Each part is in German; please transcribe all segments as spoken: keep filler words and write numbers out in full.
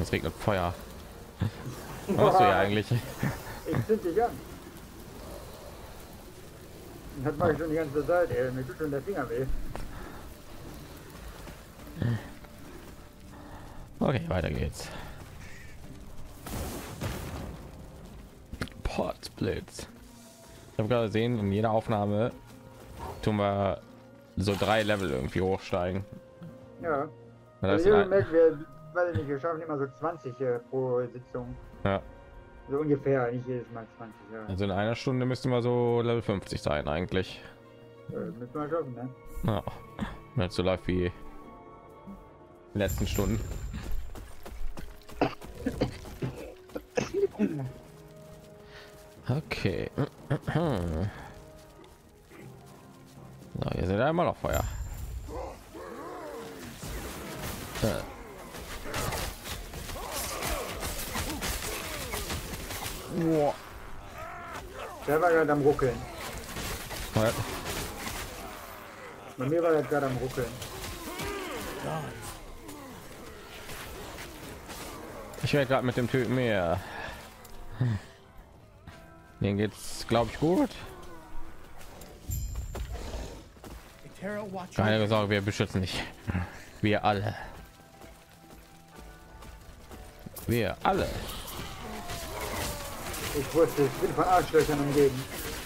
Es regnet Feuer. Was machst du ja eigentlich? Ich zünd dich an. Das mache ich schon die ganze Zeit, ey. Mir tut schon der Finger weh. Okay, weiter geht's. Portblitz. Ich habe gerade gesehen, in jeder Aufnahme tun wir so drei Level irgendwie hochsteigen. Ja. Das Also ist ich merke, wir, weiß ich nicht, wir schaffen immer so zwanzig äh, pro Sitzung. ja. So ungefähr, nicht jedes Mal zwanzig. Ja. Also in einer Stunde müssten wir so Level fünfzig sein eigentlich. Ja, müssen wir schaffen, ne? Ja. Wenn es so läuft wie die letzten Stunden. Okay. So, hier sind ja immer noch Feuer. Äh. Wow. Der war gerade am Ruckeln. Was? Bei mir war er gerade am Ruckeln. Ich werde gerade mit dem Typen mehr. Den geht's, glaube ich, gut. Keine Sorge, wir beschützen dich. Wir alle. Wir alle. Ich wusste, ich bin von Arschlöchern umgeben.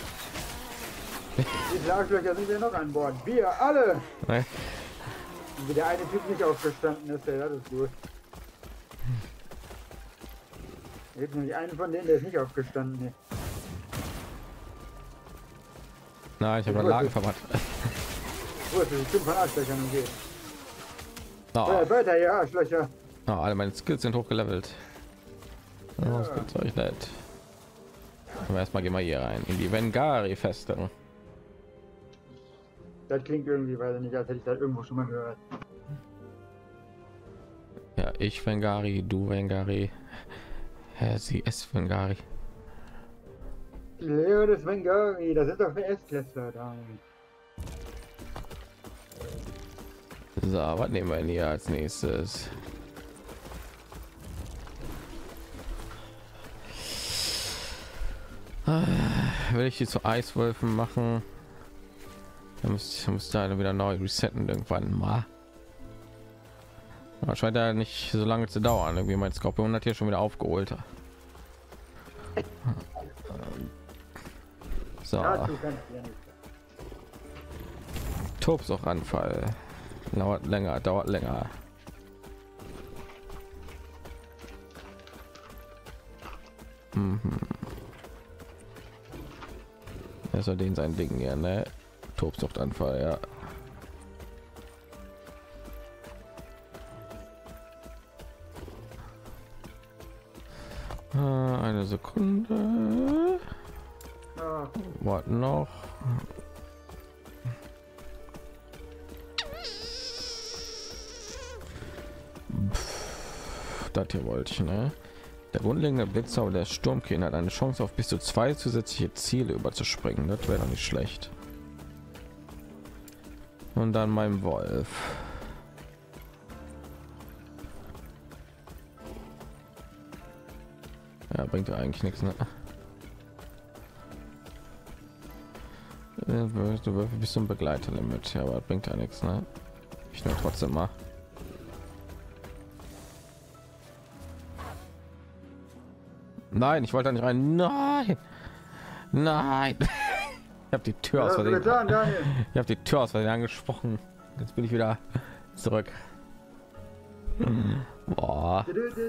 Diese Arschlöcher sind ja noch an Bord. Wir alle! Ne? Wie der eine Typ nicht aufgestanden ist, ey, das ist gut. Es gibt nämlich einen von denen, der ist nicht aufgestanden. Nee. Nein, ich habe eine Lage verwandt. Ich wusste, ich bin von Arschlöchern umgeben. Oh. Ja, weiter, ja, Arschlöcher. Oh, alle meine Skills sind hochgelevelt. Ja. Das gibt's euch nicht. Aber erstmal gehen wir hier rein in die Vengari-Festung. Das klingt irgendwie, weiß ich nicht, als hätte ich das irgendwo schon mal gehört. Ja, ich Vengari, du Vengari, Herr sie es Vengari. Die Lehre des Vengari, das ist doch für S-Klässler da. So, was nehmen wir denn hier als nächstes? Ah, will ich die zu Eiswölfen machen? Da muss, muss da wieder neu resetten irgendwann mal. Aber scheint ja nicht so lange zu dauern. Irgendwie mein Skorpion hat hier schon wieder aufgeholt. So. Tobsuchtanfall. Dauert länger, dauert länger. Mhm. Er soll den sein Ding hier, ne? Tobsuchtanfall, ja. Äh, eine Sekunde. Ja. Was noch? Pff, das hier wollte ich, ne? Der grundlegende Blitzer der Sturmkähne hat eine Chance auf bis zu zwei zusätzliche Ziele überzuspringen. Das wäre doch nicht schlecht. Und dann mein Wolf. Ja, bringt ja eigentlich nichts, ne? Du Würfel bis zum Begleiterlimit, ja, aber bringt ja nichts, ne? Ich nur trotzdem mal. Nein, ich wollte da nicht rein. Nein, nein. Ich habe die Tür aus Versehen. Ich habe die Tür aus Versehen angesprochen. Jetzt bin ich wieder zurück. Boah.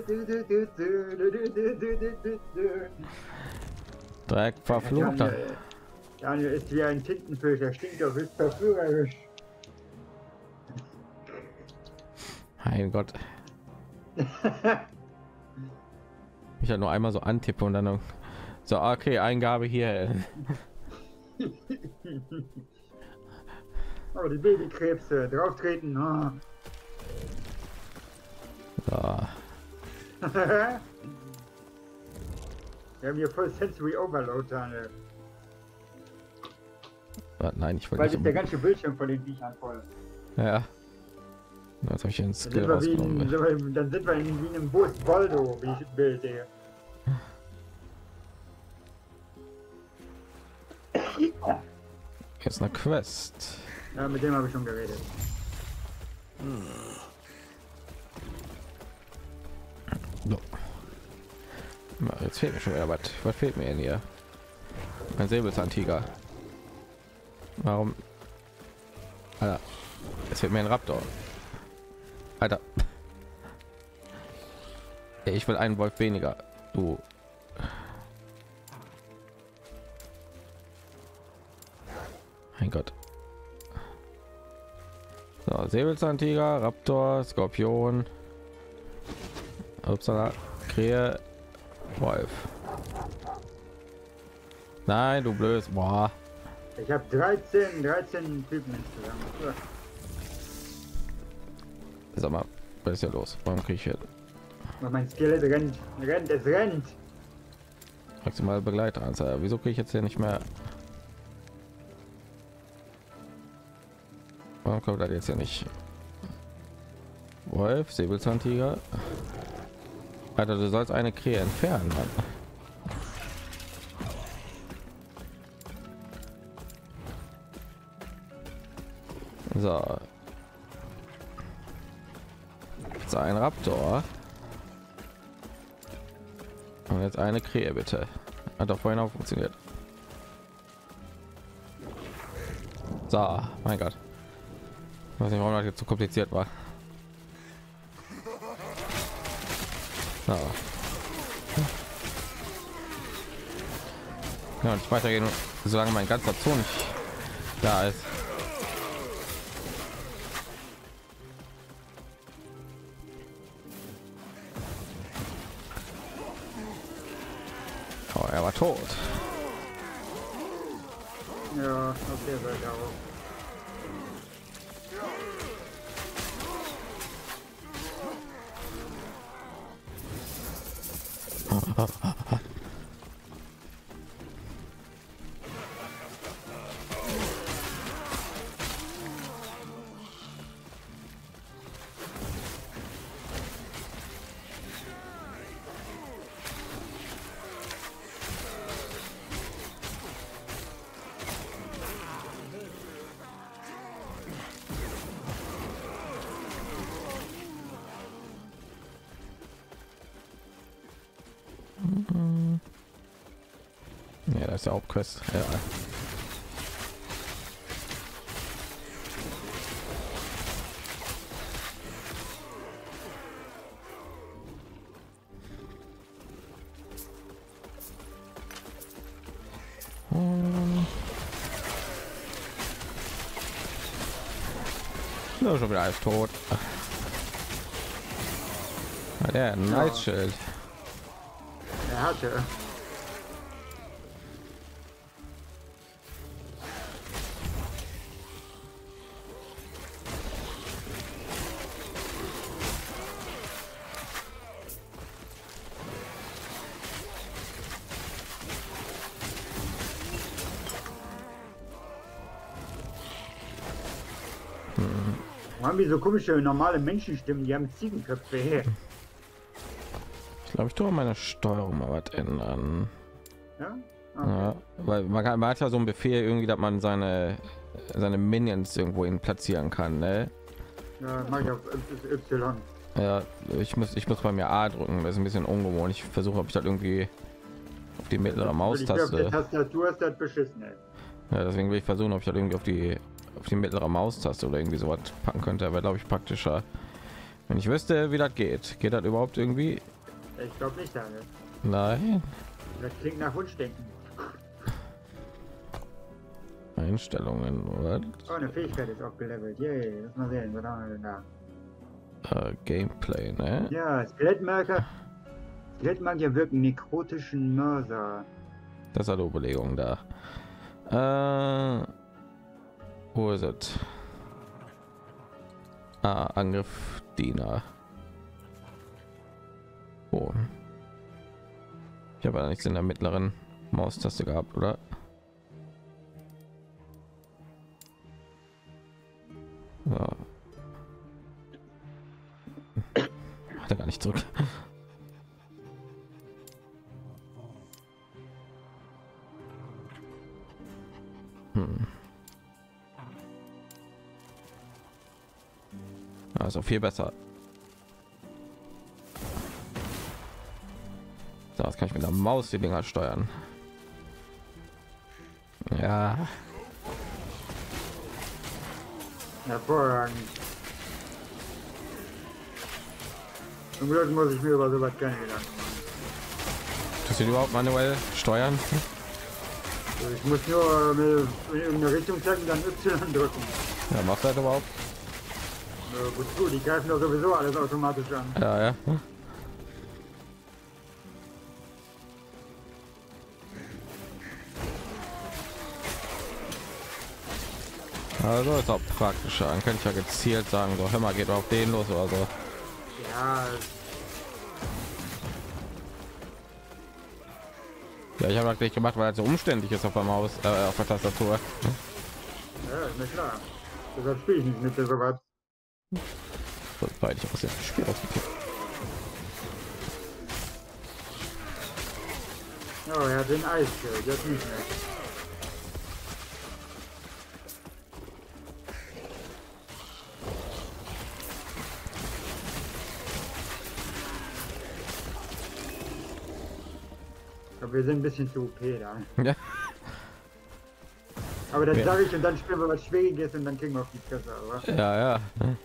Dreck verflucht. Daniel ist wie ein Tintenfisch, er stinkt auf ist verführerisch. Mein Gott. Ich halt nur einmal so antippe und dann noch so, okay, Eingabe hier. Oh, die Babykrebse drauf treten. Oh. So. Wir haben hier voll Sensory Overload, Daniel. Nein, ich wollte Weil nicht ist der ganze Bildschirm von den Viechern voll. Ja. Jetzt habe ich einen Skill Dann sind, rausgenommen. wir wie in, dann sind wir in, wie in einem Bus Voldo, wie ich Bild sehe. Jetzt eine Quest. Ja, mit dem habe ich schon geredet. So. Jetzt fehlt mir schon wieder was. Was fehlt mir denn hier? Ein Säbelzahntiger. Warum? Alter. Jetzt fehlt mir ein Raptor. Alter. Ey, ich will einen Wolf weniger. Du. Mein Gott. So, Säbelzahntiger, Raptor, Skorpion. Upsala, Krähe, Wolf. Nein, du blöd. Boah. Ich habe dreizehn, dreizehn Typen insgesamt. Sag mal, was ist ja los? Warum kriege ich hier Mein Skelett rennt, rennt, es rennt. maximal Begleiter? Also, wieso kriege ich jetzt hier nicht mehr? Warum kommt das jetzt ja nicht? Wolf, Säbelzahntiger. Alter, du sollst eine Krähe entfernen, Mann. So. Jetzt ein Raptor. Und jetzt eine Krähe, bitte. Hat doch vorhin auch funktioniert. So, mein Gott. Ich weiß nicht, warum das jetzt so kompliziert war. So. Ja, und ich weitergehen, solange mein ganzer Zoo nicht da ist. Oh, er war tot. Ja, okay, soll ich auch. Ja, das ist ja Hauptquest. Ja. Hm. Ja, schon wieder alles tot. Ja, der Nightschild. Er hatte. Haben wir so komische normale Menschenstimmen, die haben Ziegenköpfe her. Ich glaube, ich tue meine Steuerung mal was ändern. Ja? Okay. Ja, weil man, kann, man hat ja so ein Befehl irgendwie, dass man seine seine Minions irgendwo hin platzieren kann, ne? Ja, mach ich auf Y. Ja, ich muss ich muss bei mir A drücken, das ist ein bisschen ungewohnt. Ich versuche, ob ich das irgendwie auf die mittlere Maustaste. Tastatur ist das beschissen, ey. Ja, deswegen will ich versuchen, ob ich das irgendwie auf die auf die mittlere Maustaste oder irgendwie sowas packen könnte. Wäre, glaube ich, praktischer, wenn ich wüsste, wie das geht. Geht das überhaupt irgendwie? Ich glaube nicht, Daniel. Nein. Das klingt nach Wunschdenken. Einstellungen oder Oh, eine Fähigkeit ist auch gelevelt. Yay, lass mal sehen, was haben wir denn da? äh, Gameplay, ne? Ja, Skelettmarker. Skelettmagier wirken nekrotischen Mörser. Das hat Überlegung da. Äh, wo ist es? Ah, Angriff Diener. Oh. Ich habe ja nichts in der mittleren Maustaste gehabt, oder? Ja. nicht zurück. Hm. Also viel besser. Das kann ich mit der Maus die Dinger steuern. Ja. Hervorragend. Zum Glück muss ich mir über sowas keine Gedanken machen. Tust du die überhaupt manuell steuern? Also ich muss nur in irgendeine Richtung zeigen, dann Y drücken. Ja, macht das überhaupt? Ja, wozu? Die greifen doch sowieso alles automatisch an. Ja, ja. Also ist auch praktischer. Dann könnte ich ja gezielt sagen, so hör mal, geht auf den los oder so. Ja. Ja, ich habe das nicht gemacht, weil es so umständlich ist auf der Maus, äh, auf der Tastatur. Ja, ist mir klar. Deshalb spiele ich nicht mit dir sowas. Weil ich aus dem Spiel ausgekriegt. Oh, er hat den Eisschild, das nicht mehr. Aber wir sind ein bisschen zu O P da. Ja. Aber das Ja. sage ich und dann spielen wir was Schwieriges und dann kriegen wir auf die Fresse, aber. Ja, ja.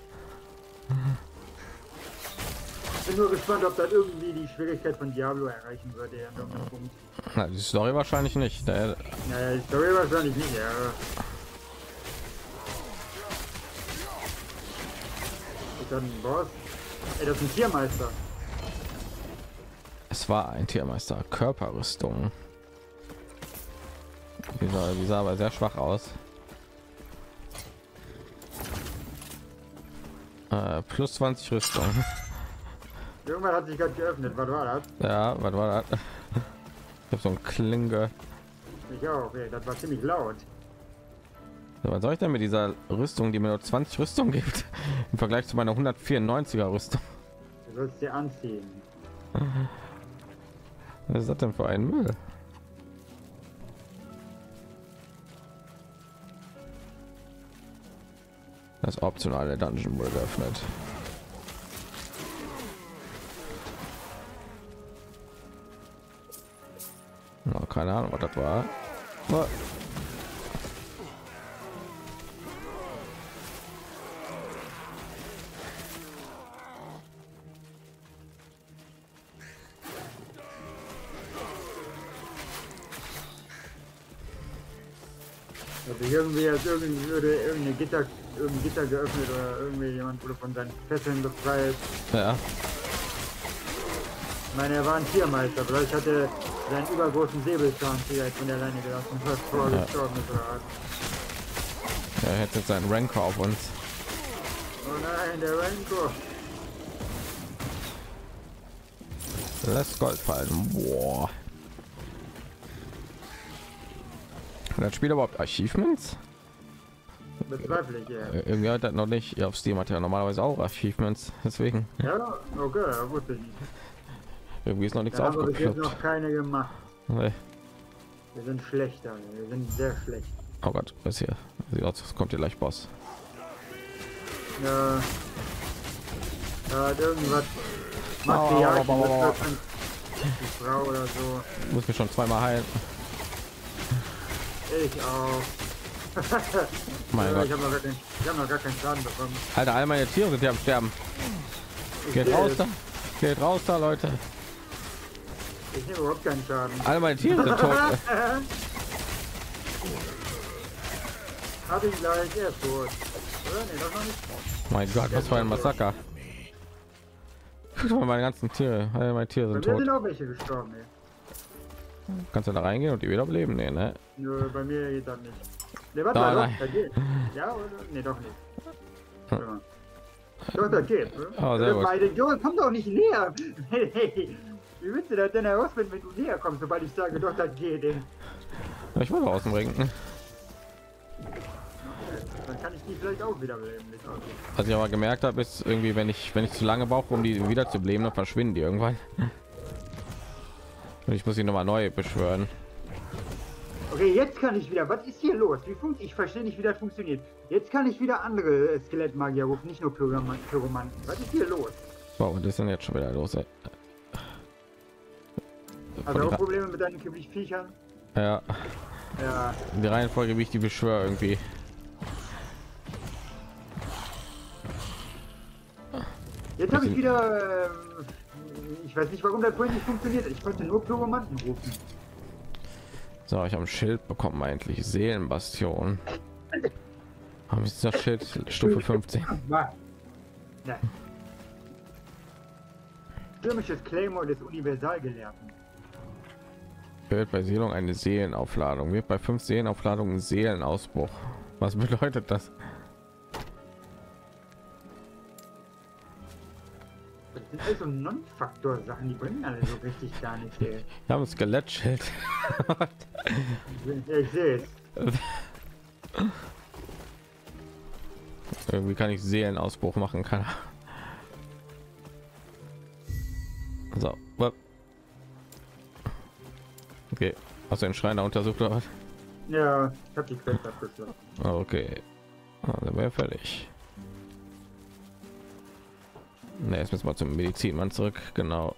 Ich bin nur gespannt, ob das irgendwie die Schwierigkeit von Diablo erreichen würde an irgendeinem Punkt. Na, die Story wahrscheinlich nicht. Der, Naja, die Story wahrscheinlich nicht, ja. Ist das ein Boss? Ey, das ist ein Tiermeister. es war ein Tiermeister. Körperrüstung. Die sah, die sah aber sehr schwach aus. Äh, plus zwanzig Rüstung. Irgendwann hat sich gerade geöffnet, was war das? Ja, was war das? Ich habe so ein Klinge. Ich auch, ey, das war ziemlich laut. So, was soll ich denn mit dieser Rüstung, die mir nur zwanzig Rüstung gibt, im Vergleich zu meiner hundertvierundneunziger Rüstung? Du sollst dir anziehen. Was ist das denn für ein Müll? Das optionale Dungeon wurde geöffnet. Oh, keine Ahnung, was das war. Oh. Also irgendwie hat irgendwie würde irgendeine Gitter, irgendein Gitter geöffnet oder irgendwie jemand wurde von seinen Fesseln befreit. Ja, Ich meine, er war ein Tiermeister, vielleicht hat er seinen übergroßen Säbelzahntiger von der Leine gelassen, was vorher Ja. gestorben ist oder was. er hätte jetzt seinen Rancor auf uns. Oh nein, der Rancor. Lässt Gold fallen. Boah. Das Spiel überhaupt Achievements? Bezweifle ich, ja. Äh, Irgendwie hat das noch nicht. Ja, auf Steam hat ja normalerweise auch Achievements. Deswegen Ja, okay, ja, wusste ich nicht. irgendwie ist noch nichts Da haben wir bis jetzt aufgeklappt. noch keine gemacht. Nee. Wir sind schlechter, wir sind sehr schlecht. Oh Gott, was hier? Sieht aus, es kommt hier gleich Boss. Ja. Da hat irgendwas Au, au, Material, au, au, au, au. die Frau oder so. Muss mich schon zweimal heilen. Ich auch. Mein Ja, Gott. ich habe noch, gar keinen- ich hab noch gar keinen Schaden bekommen. Alter, all meine Tiere sind hier am Sterben. Ich Geht sehe raus es. da. Geht raus da, Leute. Ich nehme überhaupt keinen Schaden. Alle meine Tiere sind tot. Hab ich gleich, er ist tot. Oder? Nee, doch noch nicht. Mein Gott, was für ein Massaker. Guck mal, meine ganzen Tiere. Alle meine Tiere Bei sind mir tot. sind auch welche gestorben, ey. Kannst du da reingehen und die wieder beleben? Nee, ne? Nur bei mir geht das nicht. Ne, warte Da, mal, nein. doch, da geht. Ja, oder? Nee, doch nicht. Warte mal. Doch, da geht. Ne? Oh, sehr gut. Meine Junge, komm doch nicht näher. Hey, hey. Wie willst du das denn herausfinden, wenn du näher kommst, sobald ich sage, doch, das geht, ey. Ich wollte außen bringen. Dann kann ich die vielleicht auch wiederbeleben. Was ich aber gemerkt habe, ist irgendwie, wenn ich wenn ich zu lange brauche, um die wieder zu beleben, dann verschwinden die irgendwann. Und ich muss sie noch mal neu beschwören. Okay, jetzt kann ich wieder. Was ist hier los? Wie funkt? Ich verstehe nicht, wie das funktioniert. Jetzt kann ich wieder andere Skelettmagier rufen, nicht nur Pyromanten. Was ist hier los? Wow, was ist denn jetzt schon wieder los? Ey? Also auch Probleme mit deinen Viechern? Ja. Ja. Die Reihenfolge, wie ich die beschwöre, irgendwie. Jetzt habe ich wieder. Äh, ich weiß nicht, warum das vorhin nicht funktioniert. Ich konnte nur Pyromanten rufen. So, ich habe ein Schild bekommen, eigentlich Seelenbastion. Haben wir das Schild Stufe fünfzehn? Nein. Stürmisches Claymore des Universalgelehrten. Wird bei Seelung eine Seelenaufladung. Wird bei fünf Seelenaufladungen Seelenausbruch. Was bedeutet das? Das sind also Non-Faktor-Sachen, die bringen alle so richtig gar nicht. Ey. Wir haben ein Skelettschild. Ja, ich sehe es. Irgendwie kann ich Seelenausbruch machen, kann. So, okay, hast du den Schrein da untersucht oder was? Ja, ich habe die Quest abgeschlossen. Okay, dann wäre fertig. Ne, jetzt müssen wir zum Medizinmann zurück. Genau.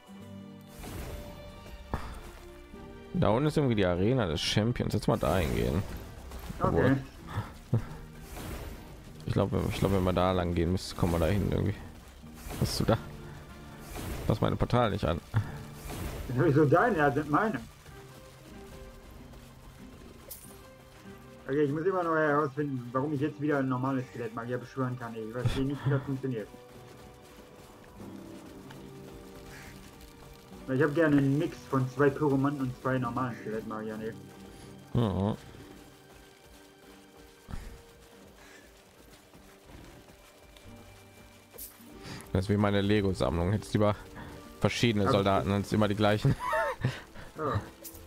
Da unten ist irgendwie die Arena des Champions. Jetzt mal da eingehen. Okay. Ich glaube, ich glaube, wenn wir da lang gehen müssen, kommen wir da hin irgendwie. Was hast du da? Pass meine Portal nicht an. Wieso deine? Ja, sind meine. Okay, ich muss immer noch herausfinden, warum ich jetzt wieder ein normales Skelettmagier beschwören kann. Ich weiß nicht, wie das funktioniert. Ich habe gerne einen Mix von zwei Pyromanten und zwei normalen Skelettmagiern. Ja. Das ist wie meine Lego-Sammlung. Jetzt lieber verschiedene Aber Soldaten, dann ist immer die gleichen. Ja.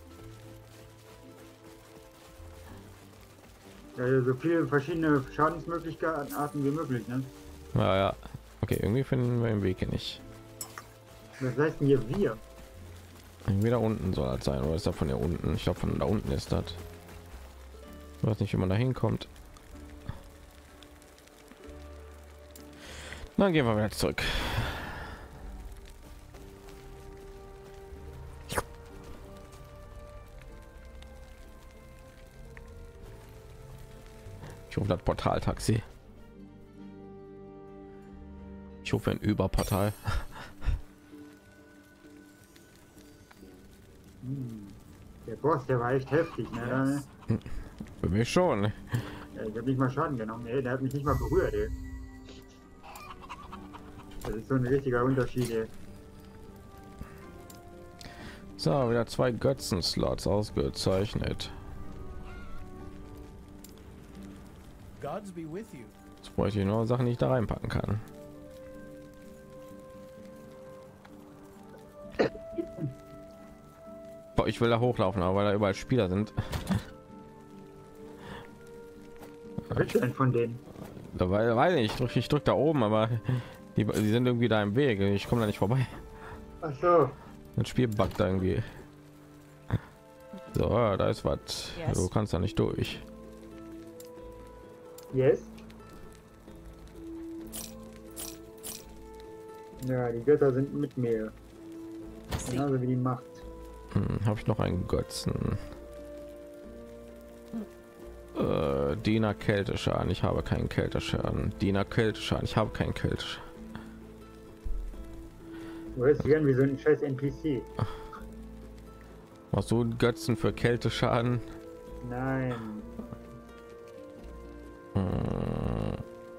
Ja, so viele verschiedene Schadensmöglichkeiten Arten wie möglich, ne? Ja, ja. Okay, irgendwie finden wir den Weg hier nicht. Was heißt denn hier wir? Irgendwie da unten soll das sein, oder ist da von hier unten? Ich glaube, von da unten ist das. Ich weiß nicht, wie man da hinkommt. Dann gehen wir wieder zurück. Ich rufe das Portal-Taxi. Ich rufe ein Überportal. Der Boss, der war echt heftig, ne? Für mich schon. Ja, ich habe nicht mal Schaden genommen, ey. Der hat mich nicht mal berührt, ey. Das ist so ein richtiger Unterschied, ey. So, wieder zwei Götzen-Slots ausgezeichnet. Jetzt bräuchte ich nur Sachen, die ich da reinpacken kann. Boah, ich will da hochlaufen, aber weil da überall Spieler sind. Was willst du denn von denen? Da weiß ich, ich drücke ich drück da oben, aber die, die sind irgendwie da im Weg. Ich komme da nicht vorbei. Ach so. Das Spiel buggt da irgendwie. So, da ist was. Yes. Du kannst da nicht durch. Yes. Ja, die Götter sind mit mir. Genauso wie die Macht. Hm, habe ich noch einen Götzen? Äh, Diener Kälteschaden. Ich habe keinen Kälteschaden. Diener Kälteschaden. Ich habe keinen Kälteschaden. Du hörst dich an wie so ein scheiß N P C. Machst du einen Götzen für Kälteschaden? Nein. Hm.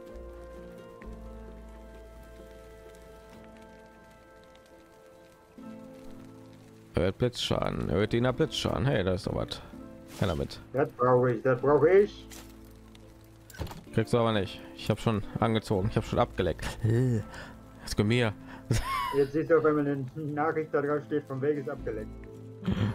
Erhöht Blitzschaden. Erhöht Diener Blitzschaden. Hey, da ist doch was. Ja, damit. Das brauche ich, das brauche ich. Kriegst du aber nicht. Ich habe schon angezogen. Ich habe schon abgeleckt. Das ist mir. Jetzt siehst du, auf einmal eine Nachricht da drauf steht, von welches abgeleckt.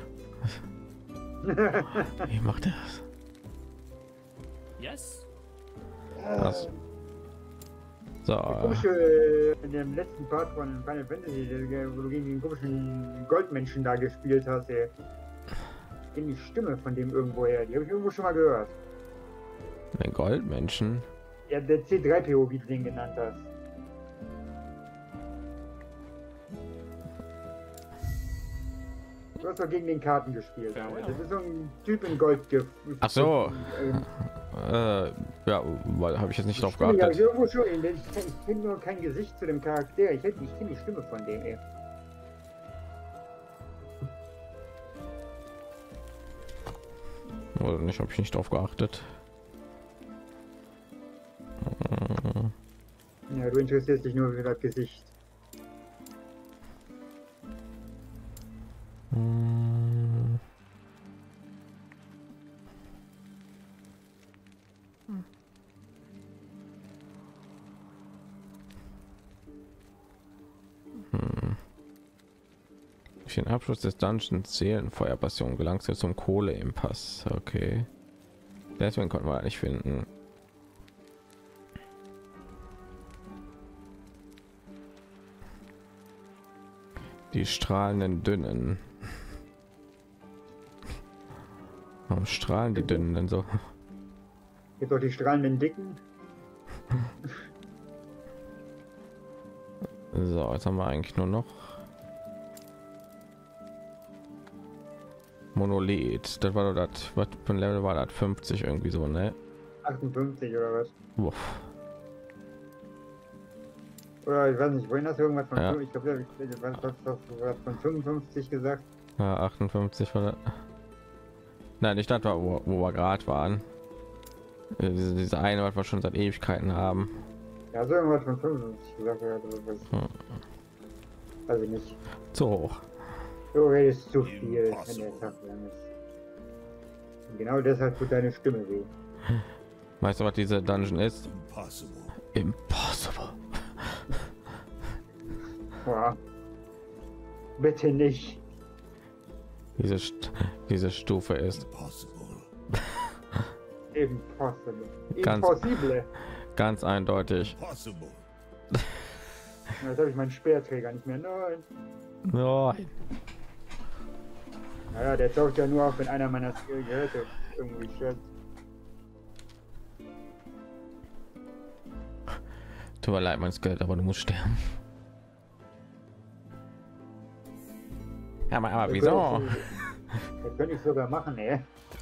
Wie macht er das? Yes. Was? So. Komische, äh, in dem letzten Part von Final Fantasy, wo du gegen den komischen Goldmenschen da gespielt hast, ey. Ich kenne die Stimme von dem irgendwo her, die habe ich irgendwo schon mal gehört. Den Goldmenschen? Ja, der C drei P O, wie du den genannt hast. Du hast doch gegen den Karten gespielt. Ja, ja. Das ist so ein Typ in Gold. Ach so. Ähm, äh, ja, weil habe ich jetzt nicht drauf geachtet. Ja, irgendwo schon. Ich, ich kenne nur kein Gesicht zu dem Charakter. Ich, ich kenne die Stimme von dem. Ey. Oder nicht, habe ich nicht drauf geachtet. Ja, du interessierst dich nur für das Gesicht. Hm. Hm. Durch den Abschluss des Dungeons Seelenfeuerpassion gelangst du zum Kohle-Impass. Okay. Deswegen konnten wir nicht finden. Die strahlenden Dünnen. Warum strahlen die Dünnen denn so? Gibt doch die strahlenden Dicken. So, jetzt haben wir eigentlich nur noch Monolith. Das war doch das, was für ein Level war das? fünfzig irgendwie so, ne? achtundfünfzig oder was? Uff. Oder ich weiß nicht, wohin hast du irgendwas von, Ja. ich glaube, was von fünfundfünfzig gesagt? Ja, achtundfünfzig war das. Nein, ich dachte, wo, wo wir gerade waren. Äh, Diese, diese eine, was wir schon seit Ewigkeiten haben. Ja, so irgendwas von fünfundfünfzig gesagt. Ja, weiß, Hm. weiß ich nicht. Zu hoch. Du redest zu viel, wenn der Tag lang ist. Und genau deshalb tut deine Stimme weh. Weißt du, was diese Dungeon ist? Impossible. Impossible. Boah. Bitte nicht. Diese, St diese Stufe ist Impossible. Impossible. Ganz- Impossible. ganz eindeutig. Possible. Jetzt habe ich meinen Speerträger nicht mehr. Nein. Nein. Naja, der taucht ja nur auf, wenn einer meiner Geräte irgendwie stört. Tut mir leid, mein Skelett, aber du musst sterben. Ja, aber, aber wieso? Das könnte ich sogar machen, ey.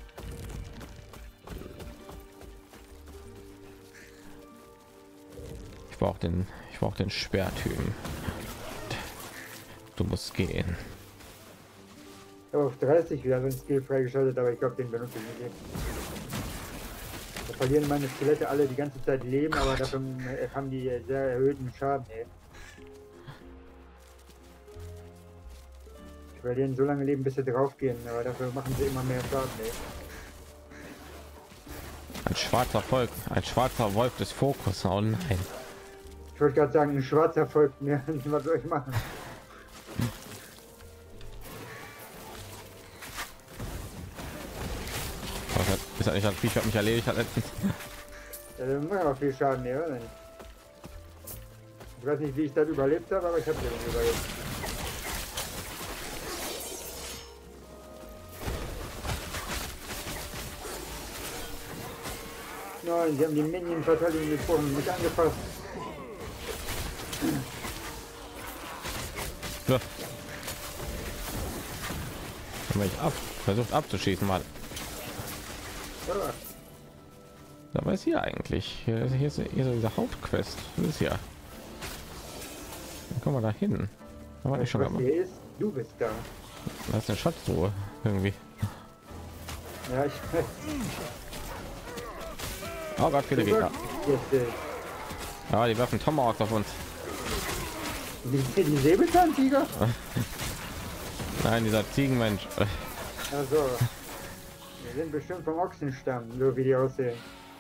Ich brauche den, ich brauche den Sperrtypen. Du musst gehen. Ich habe auf dreißig wieder so ein Skill freigeschaltet, aber ich glaube, den benutze ich nicht. Da verlieren meine Skelette alle die ganze Zeit Leben, aber dafür haben die sehr erhöhten Schaden, ey. Ich verlieren so lange Leben, bis sie draufgehen, aber dafür machen sie immer mehr Schaden, ey. Ein schwarzer Volk, ein schwarzer Wolf des Fokus. Oh nein. Ich wollte gerade sagen, ein schwarzer folgt mir. Was soll ich machen? Was hat, ist das nicht das Viech, was mich erledigt hat letztens? Ja, dann machen wir viel Schaden, ja, oder nicht? Ich weiß nicht, wie ich das überlebt habe, aber ich habe den überlebt. Nein, sie haben die Minion-Verteidigung gesprochen, nicht angepasst. Ja. Wenn ich ab, versucht abzuschießen, mal. Ja, Da weiß hier eigentlich. Hier ist, hier ist, hier ist diese Hauptquest. Das ist ja. Dann kommen wir da hin. Da war ich schon was einmal. hier ist, du bist da. Da ist eine Schatztruhe irgendwie. Ja, ich weiß. Oh Gott, viele Gegner. Jetzt, äh, Ja, die werfen Tomahawks auf uns. die, die Säbelzahntiger? Nein, dieser Ziegenmensch. Also, wir sind bestimmt vom Ochsenstamm, so wie die aussehen.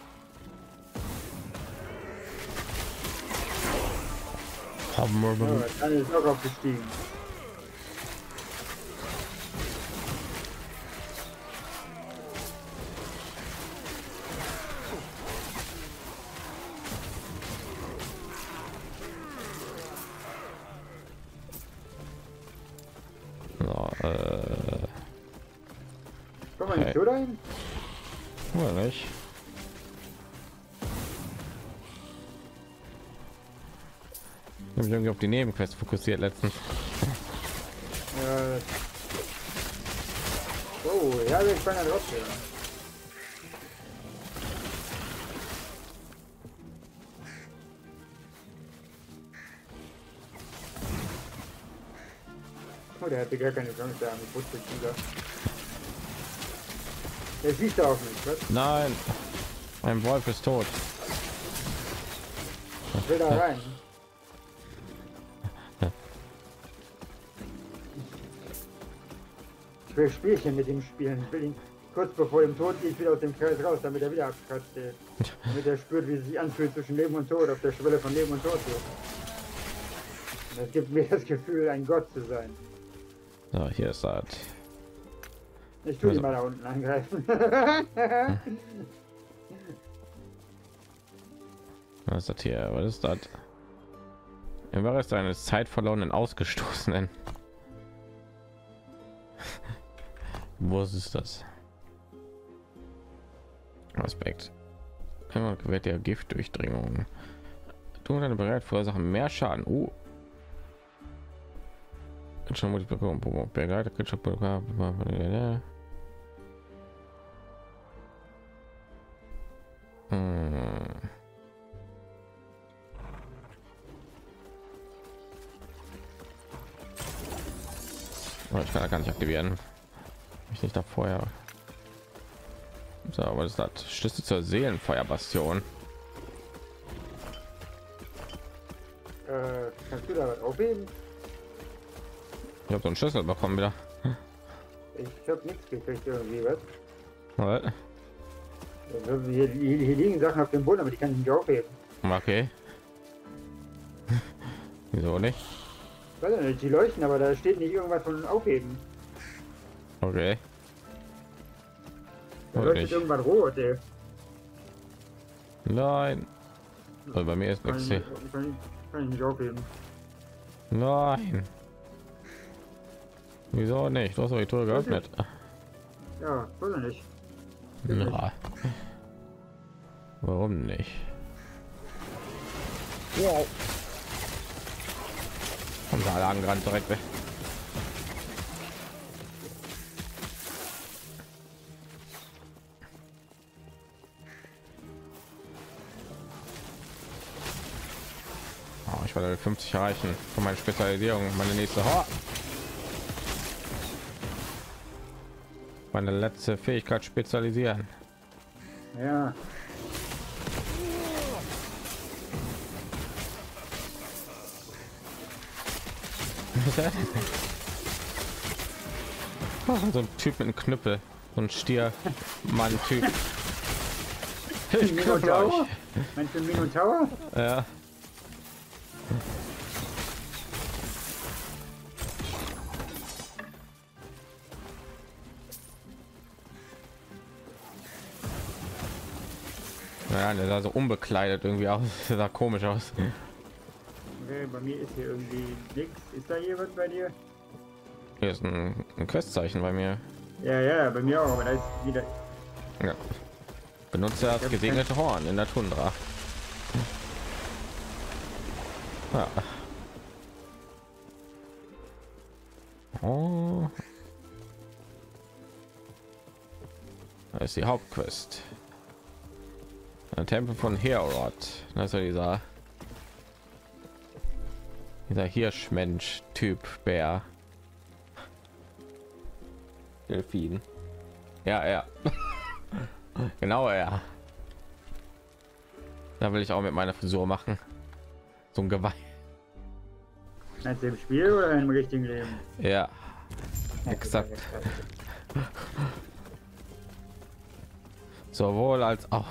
Ja, dann ist auch aufgestiegen. So, äh, komm mal nicht so dahin. oder nicht? Ich habe mich irgendwie auf die Nebenquest fokussiert letztens. Ja. Oh, ja, ich bin ja drauf. Oh, der hatte gar keine Chance, der arme Putzeltiger. Der siehst du auch nicht, was? Nein, ein Wolf ist tot. Ich will da rein. Ich will Spielchen mit ihm spielen. Ich will ihn kurz bevor ihm Tod geht wieder aus dem Kreis raus, damit er wieder abkratzt. Damit er spürt, wie es sich anfühlt zwischen Leben und Tod, auf der Schwelle von Leben und Tod. Und das gibt mir das Gefühl, ein Gott zu sein. So, hier ist das. Ich tue Also. ihn mal da unten angreifen. Was ist das hier? Was ist das? Im Wahres eines zeitverlorenen Ausgestoßenen. Wo ist das? Aspekt. Immer gewährt der Giftdurchdringung. Du deine bereit verursachen mehr Schaden. Uh. Schon muss ich bekommen. Bereit, hm. Oh, ich kann da gar nicht aktivieren. Ich nicht da vorher. So, was ist das? Schlüssel zur Seelenfeuerbastion. Äh, kannst du da was aufheben? Ich habe so einen Schlüssel bekommen wieder. Ich habe nichts gekriegt irgendwie, was? Was? Also hier, hier, hier liegen Sachen auf dem Boden, aber die kann ich nicht aufheben. Okay. Wieso nicht? Ich weiß nicht, die leuchten, aber da steht nicht irgendwas von aufheben. Okay. Da Oder leuchtet nicht. irgendwas rot, ey. Nein. Also bei mir ist Kann nichts ich, hier. kann, ich, kann ich nicht aufheben. Nein. Wieso nicht? Du hast doch die Tür geöffnet. Ja, weiß nicht. Na. Warum nicht? Wow. Unser Lagenrand direkt weg. Oh, ich werde fünfzig erreichen von meiner Spezialisierung. Meine nächste oh. Meine letzte Fähigkeit spezialisieren. Ja. Oh, so ein Typ mit einem Knüppel, so ein Stier, Mann Typ. Ich knüppel euch. Meinst du Minotaur? Ja. Ja, der sah so unbekleidet irgendwie aus. Der sah komisch aus. Okay, bei mir ist hier irgendwie nichts. Ist da hier was bei dir? Hier ist ein, ein Questzeichen bei mir. Ja, ja, bei mir auch, aber da ist wieder. Ja. Benutze das gesegnete Horn in der Tundra. Ja. Oh. Das ist die Hauptquest. Der Tempel von Herod. Das ist ja dieser dieser Hirschmensch Typ Bär. Delfin. Ja, ja. Genau, ja. Da will ich auch mit meiner Frisur machen. So ein Geweih. Meinst du im Spiel oder im richtigen Leben? Ja. Exakt. Sowohl als auch.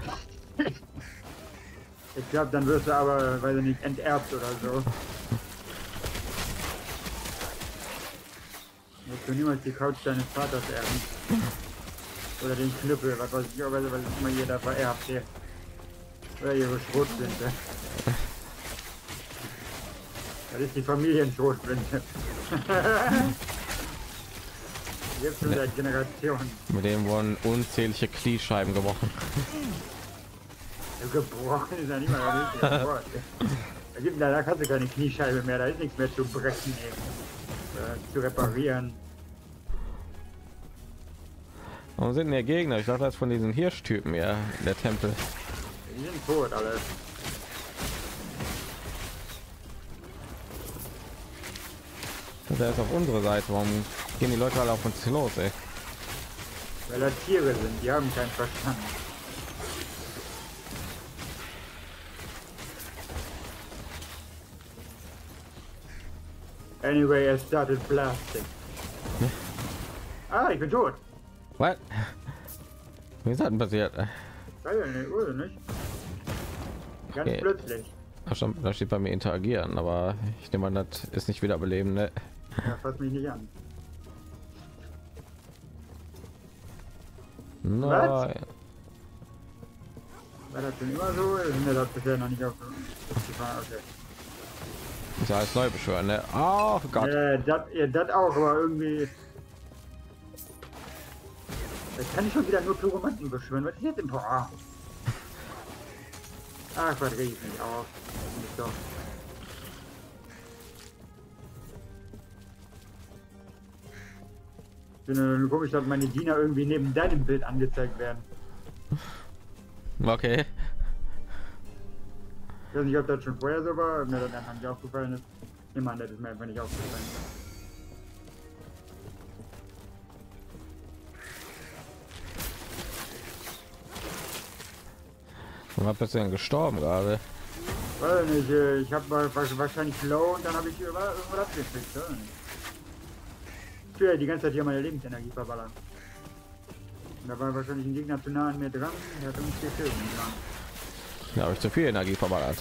Ich glaube, dann wirst du aber, weil du nicht enterbt oder so. Jetzt du niemals die Couch deines Vaters erben. Oder den Knüppel, was weiß ich, was, was immer jeder vererbt hier. Oder ihre Schrotflinte. Das ist die Familienschrotflinte. Jetzt schon seit Generationen. Mit dem wurden unzählige Kniescheiben gebrochen. Gebrochen ist ja nicht mal das Wort. Da gibt da kannst du keine Kniescheibe mehr, da ist nichts mehr zu brechen, äh, zu reparieren. Warum sind denn der Gegner? Ich dachte, das von diesen Hirschtypen, ja, der Tempel. Die sind tot, alle. Der ist auf unsere Seite. Warum gehen die Leute alle auf uns los, ey? Weil da Tiere sind, die haben keinen Verstand. Anyway, I started blasting. Ah, ich bin tot. Was? Wie ist das denn passiert? Weiß ich nicht, oder nicht? Ganz Okay. plötzlich. Ach, schon, da steht bei mir interagieren, aber ich nehme an, das ist nicht wiederbeleben, ne? Ja, fass mich nicht an. Nein. War das schon immer so? Oder sind wir das bisher noch nicht auf aufgefahren? Okay. Ist ja alles neu beschwören, ne? Oh Gott. Äh, das, ja, das auch, aber irgendwie. Jetzt kann ich schon wieder nur Pyromanten beschwören. Was ist jetzt im Boah? Ach, was reg ich mich auf. Nicht doch. Ich finde komisch, dass meine Diener irgendwie neben deinem Bild angezeigt werden. Okay. Ich weiß nicht, ob das schon vorher so war, ob mir das einfach nicht aufgefallen ist. Ich meine, das ist mir einfach nicht aufgefallen. Und bist du denn gestorben gerade? Weiß nicht, ich habe wahrscheinlich low und dann habe ich irgendwo abgekriegt. Ja. Ich will ja die ganze Zeit hier meine Lebensenergie verballern. Und da war wahrscheinlich ein Gegner zu nah an mir dran, der hat uns gekillt. Ja, habe ich zu viel Energie verballert.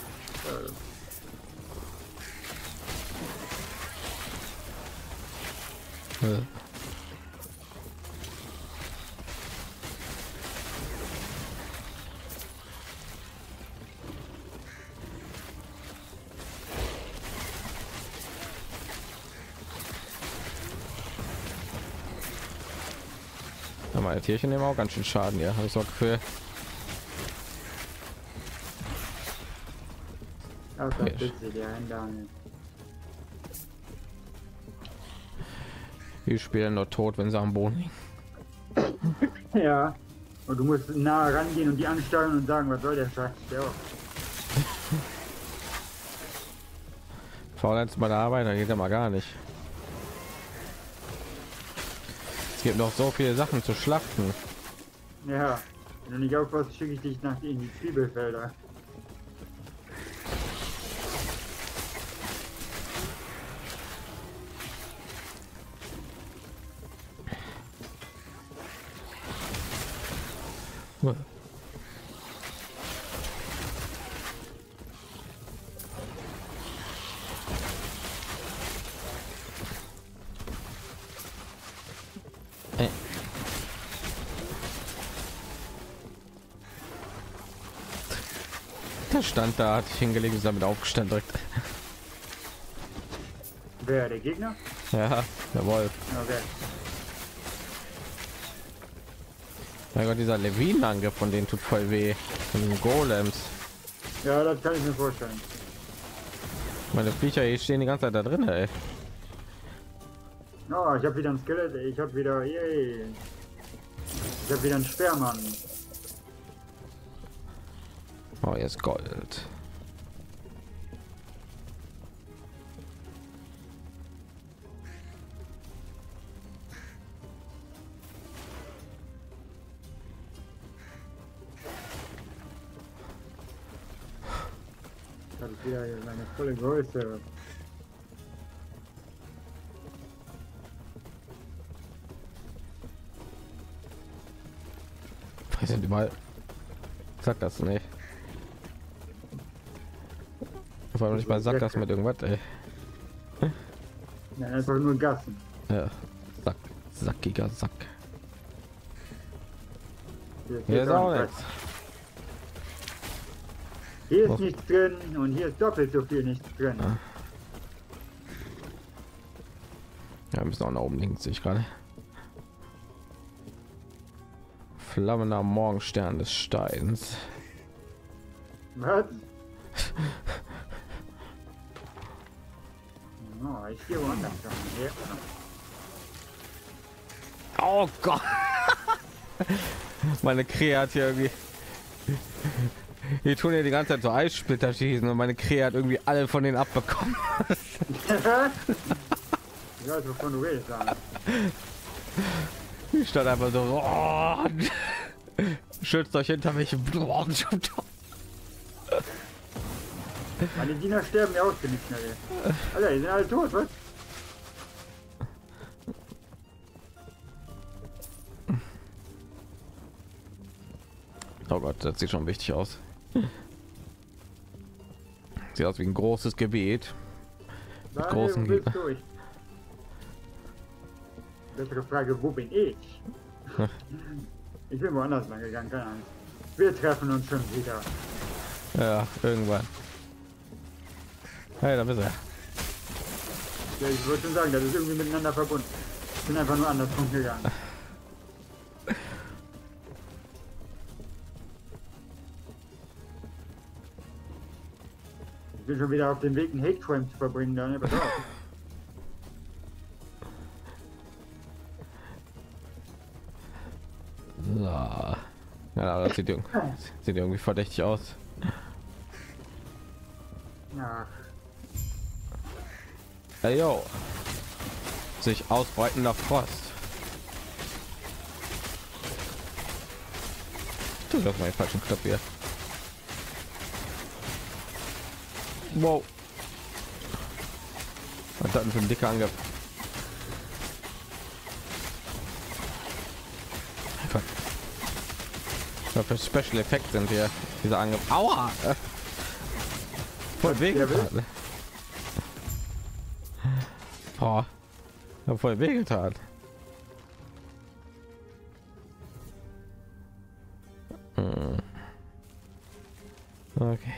Ja. Äh. Ja, meine Tierchen nehmen auch ganz schön Schaden, ja, habe ich so Gefühl. Ach, das ist der Daniel. Die spielen nur tot, wenn sie am Boden liegen. Ja. Und du musst nah rangehen und die ansteuern und sagen, was soll der Scheiß? Ja. Faulenz bei der Arbeit, da geht ja mal gar nicht. Es gibt noch so viele Sachen zu schlachten. Ja. Wenn du nicht aufpasst, schicke ich dich nach in die Zwiebelfelder. Der stand da, hat sich hingelegt, ist damit aufgestanden direkt. Wer, der Gegner? Ja, der Wolf. Okay. Mein Gott, dieser Levin-Angriff von denen tut voll weh. Von den Golems. Ja, das kann ich mir vorstellen. Meine Viecher hier stehen die ganze Zeit da drin, ey. Oh, ich habe wieder ein Skelett, ich habe wieder, yay. Ich habe wieder einen Sperrmann. Oh, jetzt Gold. Das ist wieder meine volle Größe. Weiß nicht mal. Sag das nicht. Vor allem nicht mal sag das mit irgendwas, ey. Ja, einfach nur Gassen. Ja. Sack. Sackiger Sack. Hier, Hier ist auch nichts. Hier ist Was? nichts drin und hier ist doppelt so viel nichts drin. Ja. Ja, wir müssen auch nach oben links, sehe ich gerade. Flammender Morgenstern des Steins. Was? Oh, ich gehe woanders hin. Oh Gott. Meine Krähe hat hier irgendwie. Die tun ja die ganze Zeit so Eissplitter schießen und meine Krähe hat irgendwie alle von denen abbekommen. Ja, wovon du redest, sagen. Ich stand einfach so. Oh, schützt euch hinter mich. Meine Diener sterben ja auch ziemlich schnell. Alter, die sind alle tot, was? Oh Gott, das sieht schon wichtig aus. Sieht aus wie ein großes Gebiet. Mit Nein, großen wo willst Gegnern. du? Ich- Bessere Frage, wo bin ich? Ich bin woanders lang gegangen, keine Angst. Wir treffen uns schon wieder. Ja, irgendwann. Hey, da bist er. Ja, ich würde schon sagen, das ist irgendwie miteinander verbunden. Ich bin einfach nur andersrum gegangen. Ich bin schon wieder auf dem Weg, einen Hate Crime zu verbringen, Daniel. Pass auf. So. Ja, das sieht, irg- sieht irgendwie verdächtig aus. Ja, Hey, yo. Sich ausbreitender Frost. Du hast meinen falschen Knopf hier. Wow. Was hat denn für ein dicker Angriff? Was für Special Effekt sind hier diese Angriff? Aua! Voll wehgetan. Oh, hab voll wehgetan. Hm. Okay.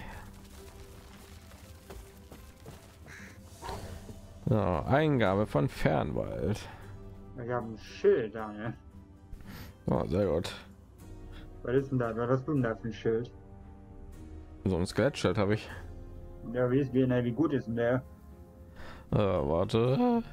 So, Eingabe von Fernwald. wir haben ein Schild, Daniel. Oh, sehr gut. Was ist denn da? Was hast du denn da für ein Schild? So ein Skelettschild habe ich. Ja, wie ist wie, na, wie gut ist denn der? Äh, warte.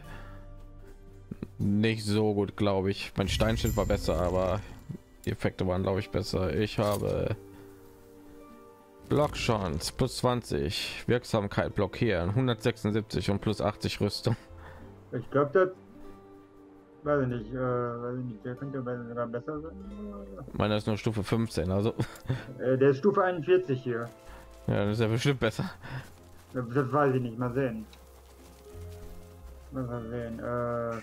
Nicht so gut, glaube ich. Mein Steinschild war besser, aber die Effekte waren, glaube ich, besser. Ich habe Blockchance plus zwanzig, Wirksamkeit blockieren, hundertsechsundsiebzig und plus achtzig Rüstung. Ich glaube, das weiß ich nicht, äh, weiß ich nicht, der könnte sogar besser sein. Meiner ist nur Stufe fünfzehn, also Äh, der ist Stufe einundvierzig hier. ja, das ist ja bestimmt besser. Das, das weiß ich nicht, mal sehen. Mal sehen, äh,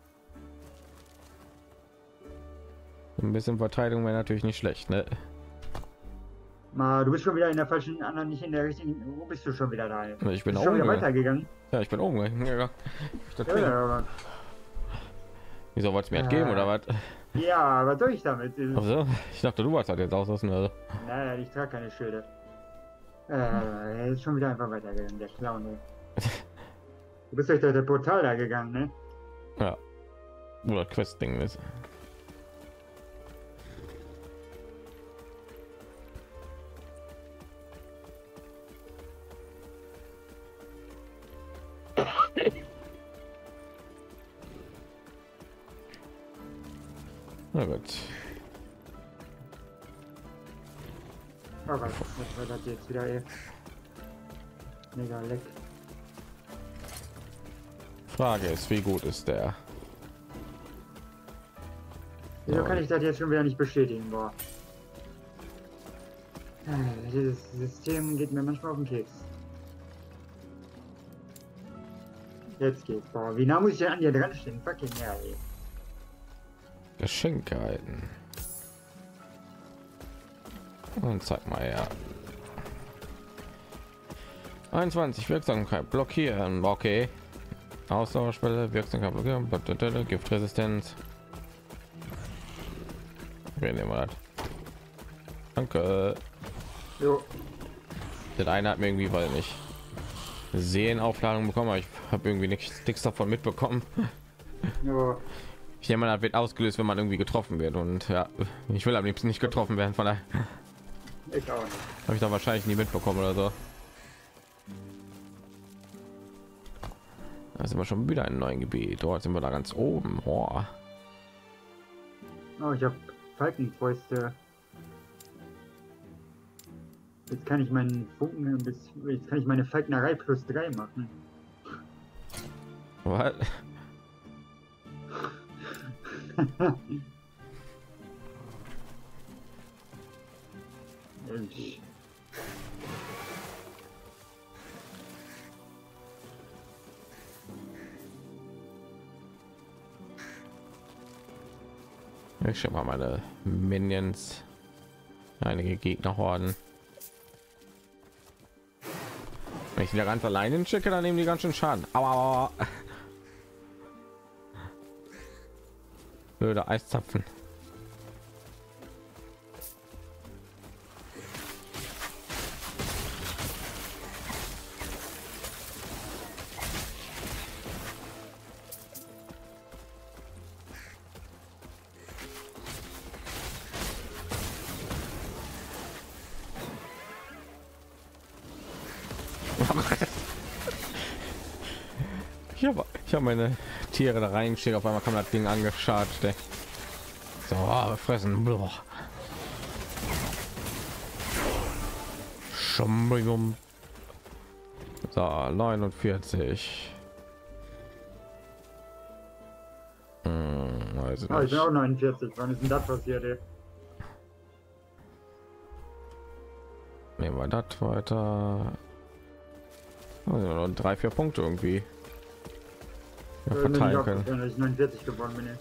Ein bisschen Verteidigung wäre natürlich nicht schlecht, ne? mal, du bist schon wieder in der falschen, anderen, nicht in der richtigen, wo bist du schon wieder da? Ich bin Bist du oben schon wieder gegangen. weitergegangen? Ja, ich bin oben gegangen. Ja, ich Ja, ja, aber, Wieso wollt's mir halt geben oder was? ja, was soll ich damit? Also, ich dachte, du warst halt jetzt aus, also. Naja, ich trage keine Schilder. Äh, er ist schon wieder einfach weitergegangen, der Clown. Ey. Du bist durch das Portal da gegangen, ne? Ja. Oder Quest-Ding ist. Na gut. Oh Gott, was war das jetzt wieder, ey? Mega leck. Frage ist, wie gut ist der? Wieso Ja. kann ich das jetzt schon wieder nicht bestätigen, boah? Äh, Dieses System geht mir manchmal auf den Keks. Jetzt geht's, boah. Wie nah muss ich denn an dir dran stehen? Fucking ja, ey. Geschenke halten. Und zeig mal her. einundzwanzig Wirksamkeit blockieren. Okay. Ausdauerspelle, Wirksamkeit blockieren, Giftresistenz. Wir nehmen das. Danke. Jo. Der eine hat mir irgendwie, weil nicht Seenaufladung bekommen, aber ich habe irgendwie nichts, nichts davon mitbekommen. Jo. Ich nehme mal, das wird ausgelöst, wenn man irgendwie getroffen wird. Und ja, ich will am liebsten nicht getroffen werden. Von daher Ich auch nicht. habe ich da wahrscheinlich nie mitbekommen oder so. Da sind wir schon wieder in einem neuen Gebiet. Dort sind wir da ganz oben. Oh. Oh, ich habe Falkenfäuste. Jetzt kann ich meinen Funken bis jetzt kann ich meine Falknerei plus drei machen. What? ich Ich schau mal meine Minions, einige Gegnerhorden. Wenn ich wieder ganz alleine schicke, dann nehmen die ganz schön Schaden. Aber blöde Eiszapfen. Ich habe ich hab meine Tiere da reingeschickt, auf einmal kam das Ding angecharged. Ey. So, oh, fressen. Boah. Schon so, neunundvierzig. Hm, weiß ah, ich bin auch neunundvierzig. Wann ist denn das passiert? Ey? Nehmen wir das weiter. Also drei, vier Punkte irgendwie. Ja, äh, verteilen können. Wenn ich neunundvierzig geworden bin. Ey.